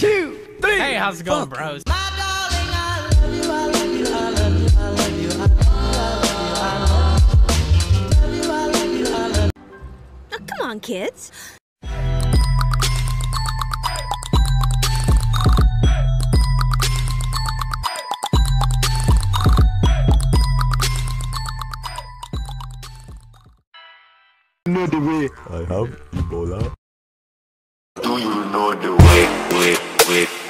2, 3. Hey, how's it going, bros? My darling, I love you, I love you, I love you, I love you, I love you, I love you, I love you. Oh, come on, kids. Know the way. I have Ebola. Do you know the way?